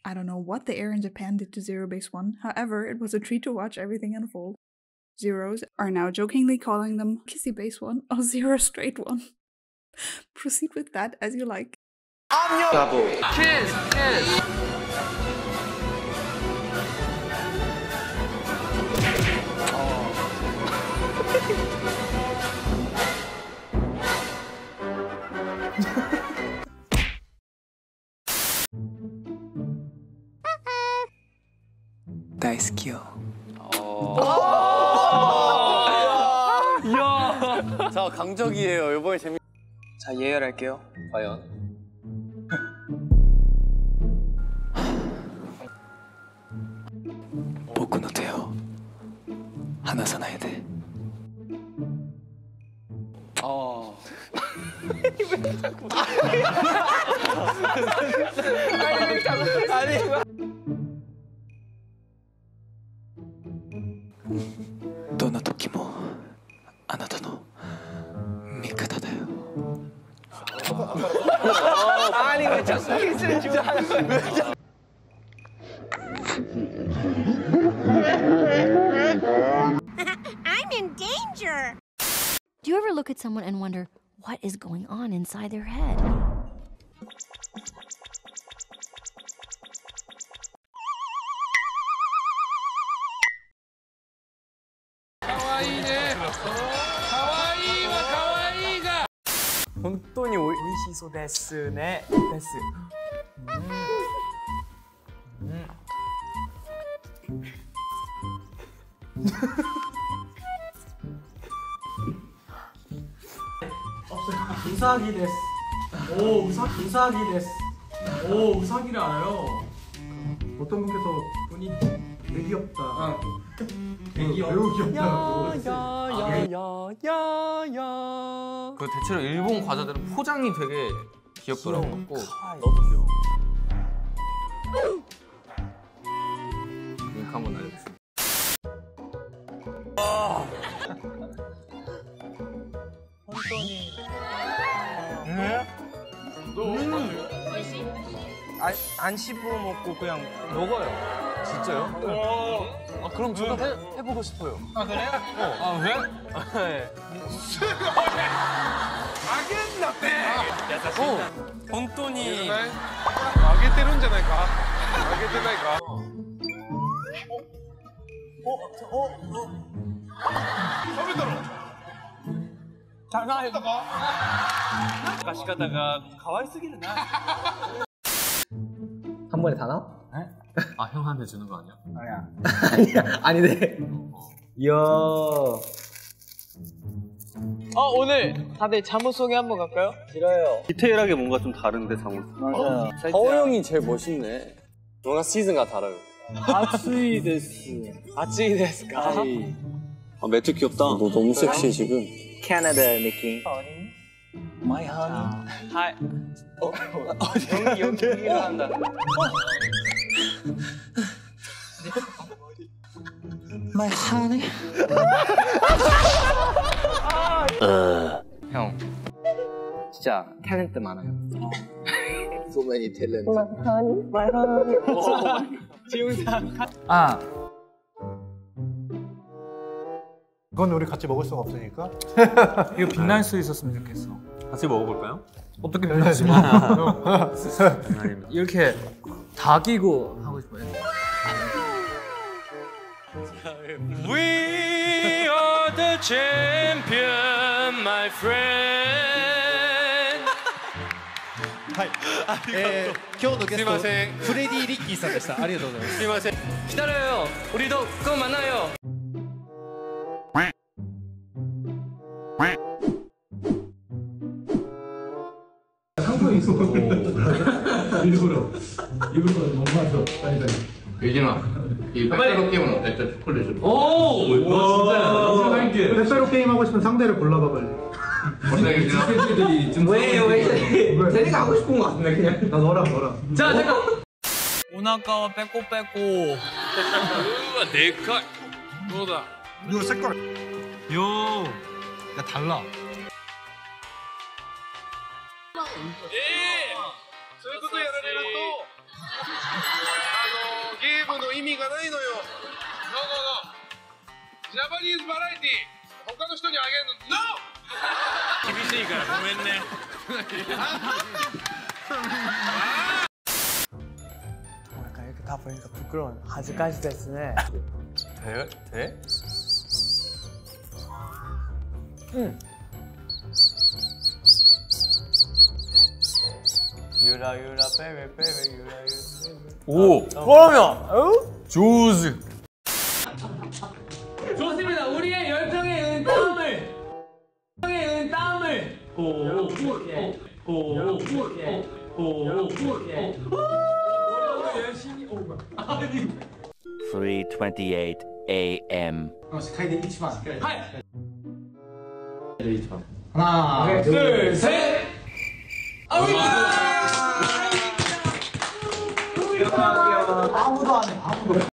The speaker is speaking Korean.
I don't know what the air in Japan did to Zero Base One, however, it was a treat to watch everything unfold. Zeros are now jokingly calling them Kissy Base One or Zero Straight One. Proceed with that as you like. Double. Kiss! 다이스키요. 이야! 자, 강적이에요. 이번에 재밌... 자, 예열할게요. 과연? 보쿠 노 테오 하나사나야 돼. 아니. どんな時もあなたの味方だよ。 아니 왜 자꾸 키스를 주고 하는 거야? I'm in danger! Do you ever look at someone and wonder what is going on inside their head? 혼돈이 오이시소 데스 네 데스. 우사기 데스. 오, 우사기 데스. 오, 우사기를 알아요. 어떤 분께서 본인 되게 귀엽다. 매우 귀엽다고. 야야야야야. 그 대체로 일본 과자들은 포장이 되게 귀엽더라고. 너도 귀여워. 링크 한번 날려주세요. 안 씹어 먹고 그냥 먹어요. 진짜요? 아 그럼 저도 해보고 싶어요. 아 그래요? 아 왜? 네.本当に揚げてるんじゃないか揚げてないか食べたのなんか仕方が可愛すぎるな 한 번에 다 나와? 아 형한테 주는 거 아니야? 아니야. 아니네. 이야. 오늘 다들 잠옷 소개 한번 갈까요? 싫어요. 디테일하게 뭔가 좀 다른데 잠옷. 맞아요. 하오 형이 제일 멋있네. 뭔가 시즌과 달라요. 아츠이 데스. 아찌 데스까? 아 매트 귀엽다. 너 너무 섹시해 지금. 캐나다 느낌. 마이 하니. 하이. 여기 한다. 마이 하니. 형 진짜 탤런트 많아요. So many talent. 아 그건 우리 같이 먹을 수가 없으니까. 이거 빛날 수 있었으면 좋겠어. 같이 먹어볼까요? 어떻게 빛나지? 이렇게 다 끼고 하고 싶어요. We are the champion, my friend. はい。今日のゲストフレディ・リッキーさんでした。ありがとうございます。 すいません. 기다려요. 우리도 꼭 만나요. 상품이 있어. 일부러 먹어서 빨리. 유진아, 이 빼빼로 게임은 어때? 초콜릿을. 오, 진짜. 빼빼로 게임 하고 싶으면 상대를 골라봐 빨리. 왜 제니가 하고 싶은 거 같은데 그냥. 나 너랑. 자, 잠깐. 오나카와 빼고. 우와, 내가. 뭐다? 이거 색깔. 요, 야 달라. 예! そういうことやられると意味がないのよ。ジャパニーズバラエティ他の人にあげるの NO! 厳しいからごめんね。 약간 이렇게 다 보니까 부끄러운 아직까지 됐네. 돼? 유라 베베 유라. 오! 그러면 조즈. 좋습니다. 우리의 열정의 은땀을 3:28 a.m. ハナ 둘, 셋. 아무도 안 해. 아무도.